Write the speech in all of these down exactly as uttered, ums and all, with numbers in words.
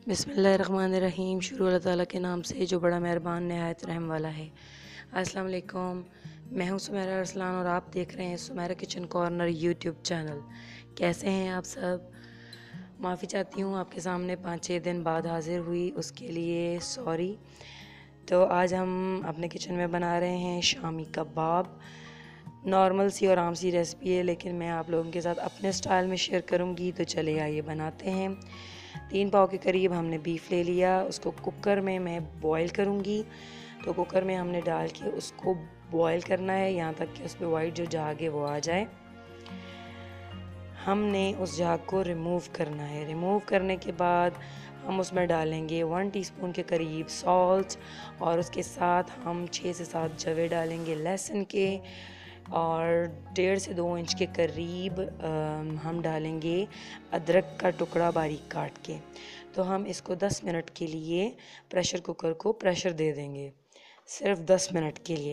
बिस्मिल्लाहिर्रहमानिर्रहीम। शुरू अल्लाह ताला के नाम से जो बड़ा मेहरबान नहायत रहम वाला है। अस्सलाम वालेकुम, मैं हूँ सुमेरा अरसलान और आप देख रहे हैं Sumera kitchen corner YouTube channel. कैसे हैं आप सब? माफ़ी चाहती हूँ आपके सामने पाँच छः दिन बाद हाज़िर हुई, उसके लिए सॉरी। तो आज हम अपने किचन में बना रहे हैं शामी कबाब। नॉर्मल सी और आम सी रेसिपी है, लेकिन मैं आप लोगों के साथ अपने स्टाइल में शेयर करूँगी। तो चले आइए बनाते हैं। तीन पाव के करीब हमने बीफ ले लिया, उसको कुकर में मैं बॉईल करूँगी। तो कुकर में हमने डाल के उसको बॉईल करना है यहाँ तक कि उस पर वाइट जो झाग है वो आ जाए। हमने उस झाग को रिमूव करना है। रिमूव करने के बाद हम उसमें डालेंगे वन टीस्पून के करीब सॉल्ट और उसके साथ हम छः से सात जवे डालेंगे लहसुन के और डेढ़ से दो इंच के करीब हम डालेंगे अदरक का टुकड़ा बारीक काट के। तो हम इसको दस मिनट के लिए प्रेशर कुकर को प्रेशर दे देंगे, सिर्फ दस मिनट के लिए।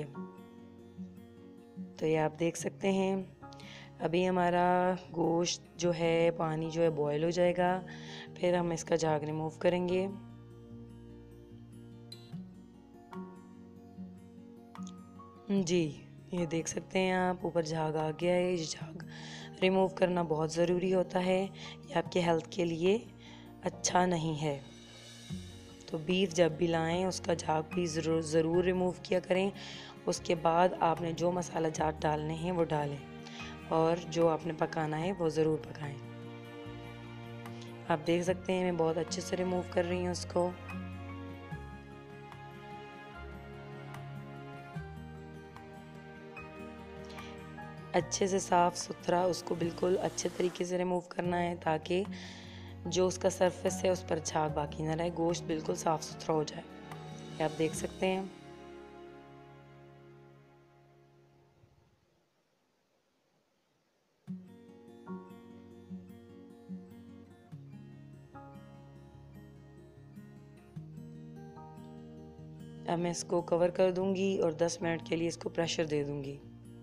तो ये आप देख सकते हैं अभी हमारा गोश्त जो है, पानी जो है बॉयल हो जाएगा, फिर हम इसका झाग रिमूव करेंगे। जी, ये देख सकते हैं आप, ऊपर झाग आ गया है। ये झाग रिमूव करना बहुत ज़रूरी होता है, ये आपके हेल्थ के लिए अच्छा नहीं है। तो बीफ जब भी लाएं उसका झाग भी ज़रूर ज़रूर रिमूव किया करें। उसके बाद आपने जो मसाला जात डालने हैं वो डालें और जो आपने पकाना है वो ज़रूर पकाएं। आप देख सकते हैं मैं बहुत अच्छे से रिमूव कर रही हूँ उसको। अच्छे से साफ़ सुथरा उसको बिल्कुल अच्छे तरीके से रिमूव करना है ताकि जो उसका सरफेस है उस पर झाग बाकी ना रहे, गोश्त बिल्कुल साफ़ सुथरा हो जाए। ये आप देख सकते हैं। अब मैं इसको कवर कर दूंगी और दस मिनट के लिए इसको प्रेशर दे दूंगी।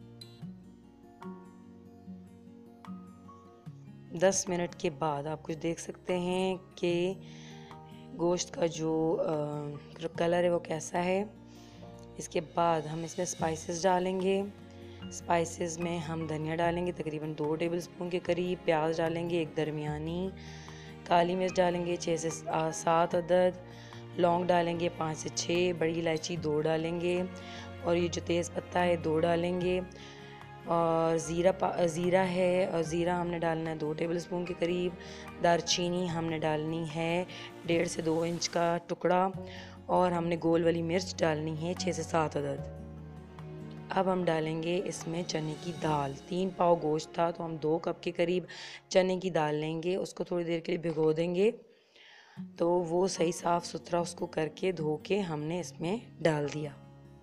दस मिनट के बाद आप कुछ देख सकते हैं कि गोश्त का जो आ, कलर है वो कैसा है। इसके बाद हम इसमें स्पाइसेस डालेंगे। स्पाइसेस में हम धनिया डालेंगे तकरीबन दो टेबलस्पून के करीब, प्याज डालेंगे एक दरमियानी, काली मिर्च डालेंगे छः से सात अदद, लौंग डालेंगे पाँच से छः, बड़ी इलायची दो डालेंगे और ये जो तेज़ पत्ता है दो डालेंगे और ज़ीरा ज़ीरा है और ज़ीरा हमने डालना है दो टेबलस्पून के करीब। दारचीनी हमने डालनी है डेढ़ से दो इंच का टुकड़ा और हमने गोल वाली मिर्च डालनी है छः से सात अदद। अब हम डालेंगे इसमें चने की दाल। तीन पाव गोश्त था तो हम दो कप के करीब चने की दाल लेंगे, उसको थोड़ी देर के लिए भिगो देंगे। तो वो सही साफ़ सुथरा उसको करके धो के हमने इसमें डाल दिया।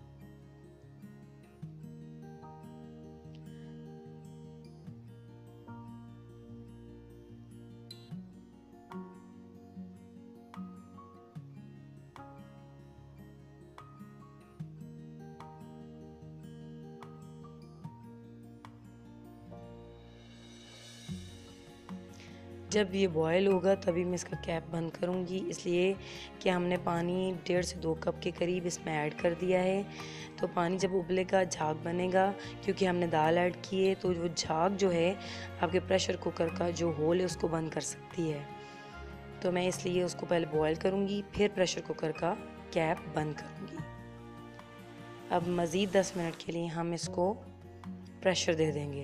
जब ये बॉयल होगा तभी मैं इसका कैप बंद करूँगी, इसलिए कि हमने पानी डेढ़ से दो कप के करीब इसमें ऐड कर दिया है। तो पानी जब उबलेगा झाग बनेगा, क्योंकि हमने दाल ऐड की है, तो वो झाग जो है आपके प्रेशर कुकर का जो होल है उसको बंद कर सकती है। तो मैं इसलिए उसको पहले बॉयल करूँगी, फिर प्रेशर कुकर का कैप बंद करूँगी। अब मज़ीद दस मिनट के लिए हम इसको प्रेशर दे देंगे।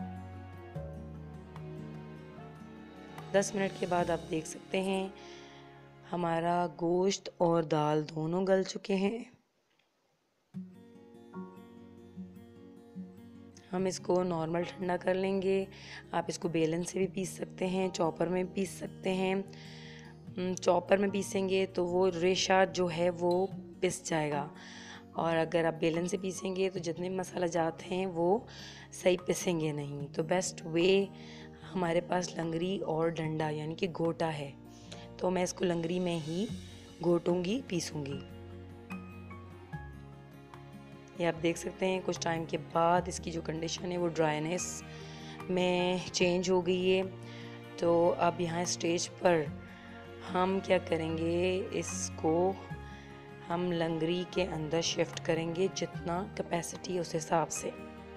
दस मिनट के बाद आप देख सकते हैं हमारा गोश्त और दाल दोनों गल चुके हैं। हम इसको नॉर्मल ठंडा कर लेंगे। आप इसको बेलन से भी पीस सकते हैं, चॉपर में पीस सकते हैं। चॉपर में पीसेंगे तो वो रेशा जो है वो पिस जाएगा और अगर आप बेलन से पीसेंगे तो जितने मसाला जाते हैं वो सही पिसेंगे नहीं। तो बेस्ट वे हमारे पास लंगरी और डंडा यानी कि घोटा है, तो मैं इसको लंगरी में ही घोटूंगी, पीसूंगी। ये आप देख सकते हैं कुछ टाइम के बाद इसकी जो कंडीशन है वो ड्राइनेस में चेंज हो गई है। तो अब यहाँ स्टेज पर हम क्या करेंगे, इसको हम लंगरी के अंदर शिफ्ट करेंगे, जितना कैपेसिटी उस हिसाब से।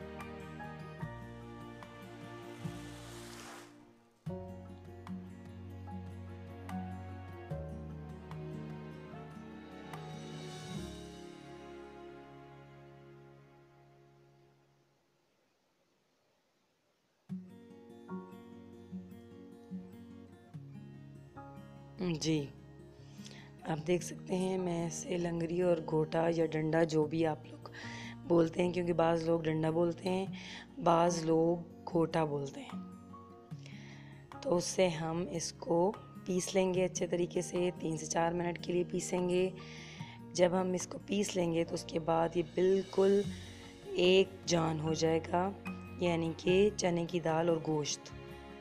जी, आप देख सकते हैं मैं इसे लंगरी और घोटा या डंडा जो भी आप लोग बोलते हैं, क्योंकि बाज़ लोग डंडा बोलते हैं, बाज़ लोग घोटा बोलते हैं। तो उससे हम इसको पीस लेंगे अच्छे तरीके से, तीन से चार मिनट के लिए पीसेंगे। जब हम इसको पीस लेंगे तो उसके बाद ये बिल्कुल एक जान हो जाएगा, यानी कि चने की दाल और गोश्त।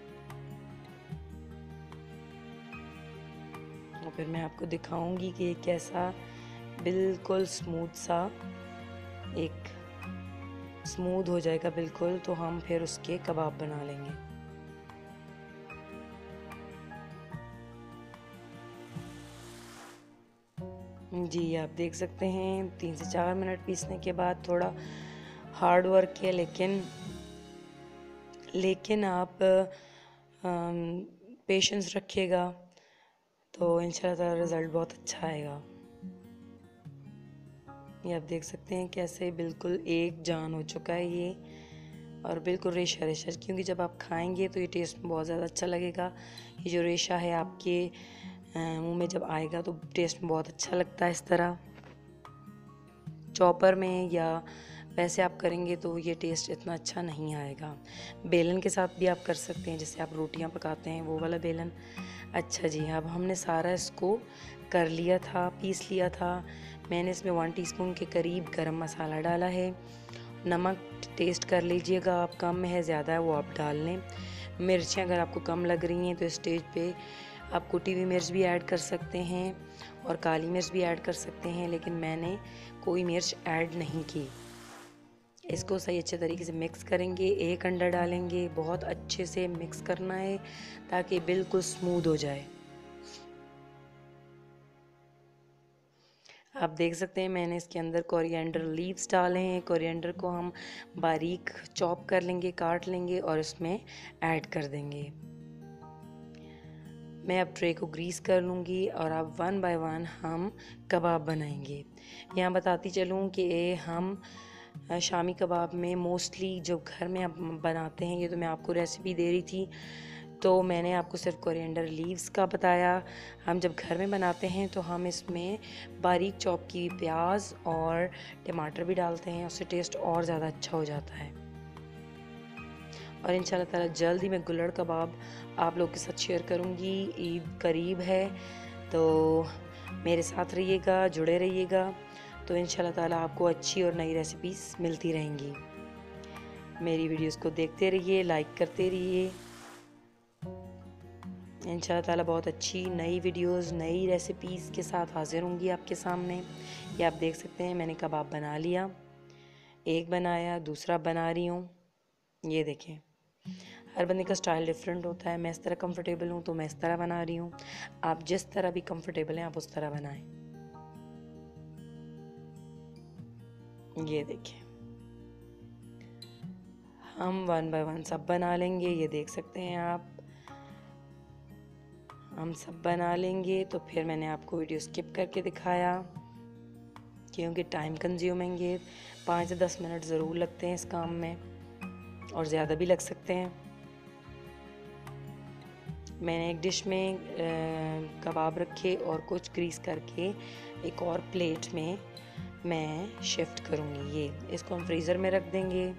और फिर मैं आपको दिखाऊंगी कि कैसा बिल्कुल स्मूथ सा एक स्मूथ हो जाएगा बिल्कुल, तो हम फिर उसके कबाब बना लेंगे। जी, आप देख सकते हैं तीन से चार मिनट पीसने के बाद थोड़ा हार्ड वर्क है, लेकिन लेकिन आप पेशेंस रखिएगा तो इंशाल्लाह ताला रिज़ल्ट बहुत अच्छा आएगा। ये आप देख सकते हैं कैसे बिल्कुल एक जान हो चुका है ये, और बिल्कुल रेशा रेशा, क्योंकि जब आप खाएंगे तो ये टेस्ट में बहुत ज़्यादा अच्छा लगेगा। ये जो रेशा है आपके मुंह में जब आएगा तो टेस्ट में बहुत अच्छा लगता है। इस तरह चॉपर में या वैसे आप करेंगे तो ये टेस्ट इतना अच्छा नहीं आएगा। बेलन के साथ भी आप कर सकते हैं, जैसे आप रोटियां पकाते हैं वो वाला बेलन। अच्छा जी, अब हमने सारा इसको कर लिया था, पीस लिया था। मैंने इसमें वन टीस्पून के करीब गरम मसाला डाला है। नमक टेस्ट कर लीजिएगा, आप कम है ज़्यादा है वो आप डाल लें। मिर्चें अगर आपको कम लग रही हैं तो स्टेज पे आप कुटी हुई मिर्च भी ऐड कर सकते हैं और काली मिर्च भी ऐड कर सकते हैं, लेकिन मैंने कोई मिर्च ऐड नहीं की। इसको सही अच्छे तरीके से मिक्स करेंगे, एक अंडा डालेंगे, बहुत अच्छे से मिक्स करना है ताकि बिल्कुल स्मूथ हो जाए। आप देख सकते हैं मैंने इसके अंदर कोरिएंडर लीव्स डाले हैं। कोरिएंडर को हम बारीक चॉप कर लेंगे, काट लेंगे और इसमें ऐड कर देंगे। मैं अब ट्रे को ग्रीस कर लूँगी और अब वन बाय वन हम कबाब बनाएंगे। यहाँ बताती चलूँ कि हम शामी कबाब में मोस्टली जो घर में आप बनाते हैं, ये तो मैं आपको रेसिपी दे रही थी तो मैंने आपको सिर्फ कोरिएंडर लीव्स का बताया। हम जब घर में बनाते हैं तो हम इसमें बारीक चॉप की प्याज और टमाटर भी डालते हैं, उससे टेस्ट और ज़्यादा अच्छा हो जाता है। और इंशाल्लाह ताला जल्द ही मैं गुल्लड़ कबाब आप लोग के साथ शेयर करूँगी। ईद करीब है तो मेरे साथ रहिएगा, जुड़े रहिएगा, तो इंशाल्लाह ताला आपको अच्छी और नई रेसिपीज़ मिलती रहेंगी। मेरी वीडियोस को देखते रहिए, लाइक करते रहिए। इंशाल्लाह ताला बहुत अच्छी नई वीडियोस, नई रेसिपीज़ के साथ हाजिर होंगी आपके सामने। ये आप देख सकते हैं मैंने कबाब बना लिया, एक बनाया, दूसरा बना रही हूँ। ये देखें, हर बंदे का स्टाइल डिफरेंट होता है। मैं इस तरह कंफर्टेबल हूँ तो मैं इस तरह बना रही हूँ, आप जिस तरह भी कंफर्टेबल हैं आप उस तरह बनाएं। ये देखें, हम वन बाय वन सब बना लेंगे। ये देख सकते हैं आप, हम सब बना लेंगे। तो फिर मैंने आपको वीडियो स्किप करके दिखाया क्योंकि टाइम कंज्यूमिंग है, पाँच से दस मिनट ज़रूर लगते हैं इस काम में और ज़्यादा भी लग सकते हैं। मैंने एक डिश में कबाब रखे और कुछ ग्रीस करके एक और प्लेट में मैं शिफ्ट करूँगी। ये इसको हम फ्रीज़र में रख देंगे।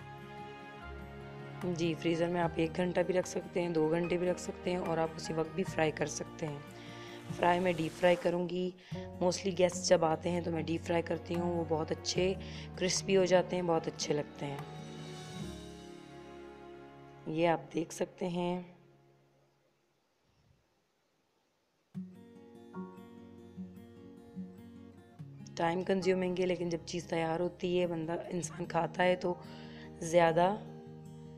जी, फ्रीज़र में आप एक घंटा भी रख सकते हैं, दो घंटे भी रख सकते हैं और आप उसी वक्त भी फ्राई कर सकते हैं। फ्राई में डीप फ्राई करूँगी। मोस्टली गेस्ट जब आते हैं तो मैं डीप फ्राई करती हूँ, वो बहुत अच्छे क्रिस्पी हो जाते हैं, बहुत अच्छे लगते हैं। ये आप देख सकते हैं। टाइम कंज्यूमिंग है, लेकिन जब चीज़ तैयार होती है, बंदा इंसान खाता है तो ज़्यादा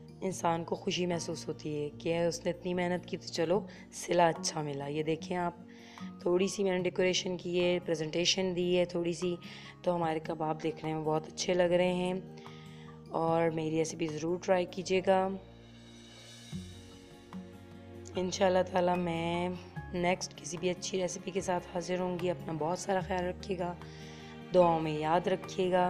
इंसान को खुशी महसूस होती है कि उसने इतनी मेहनत की तो चलो सिला अच्छा मिला। ये देखें आप, थोड़ी सी मैंने डेकोरेशन की है, प्रेजेंटेशन दी है थोड़ी सी, तो हमारे कबाब देखने में बहुत अच्छे लग रहे हैं। और मेरी रेसिपी ज़रूर ट्राई कीजिएगा। इंशाल्लाह ताला मैं नेक्स्ट किसी भी अच्छी रेसिपी के साथ हाजिर होंगी। अपना बहुत सारा ख्याल रखिएगा, दुआओं में याद रखिएगा।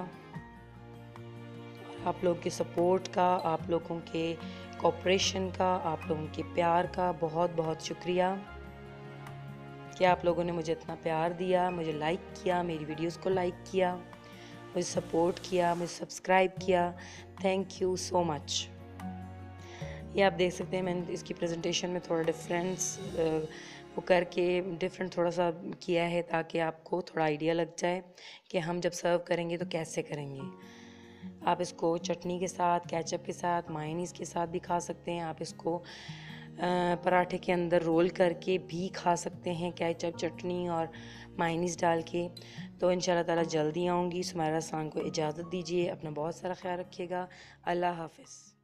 और आप लोगों के सपोर्ट का, आप लोगों के कोऑपरेशन का, आप लोगों के प्यार का बहुत बहुत शुक्रिया कि आप लोगों ने मुझे इतना प्यार दिया, मुझे लाइक किया, मेरी वीडियोस को लाइक किया, मुझे सपोर्ट किया, मुझे सब्सक्राइब किया। Thank you so much. ये आप देख सकते हैं मैंने इसकी प्रेजेंटेशन में थोड़ा डिफरेंस वो करके डिफरेंट थोड़ा सा किया है, ताकि आपको थोड़ा आइडिया लग जाए कि हम जब सर्व करेंगे तो कैसे करेंगे। आप इसको चटनी के साथ, केचप के साथ, मायोनीज़ के साथ भी खा सकते हैं। आप इसको पराठे के अंदर रोल करके भी खा सकते हैं, केचप, चटनी और मायोनीज़ डाल के। तो इंशाल्लाह ताला जल्दी आऊँगी। सुमायरा सलाम को इजाज़त दीजिए। अपना बहुत सारा ख्याल रखिएगा। अल्लाह हाफ़िज़।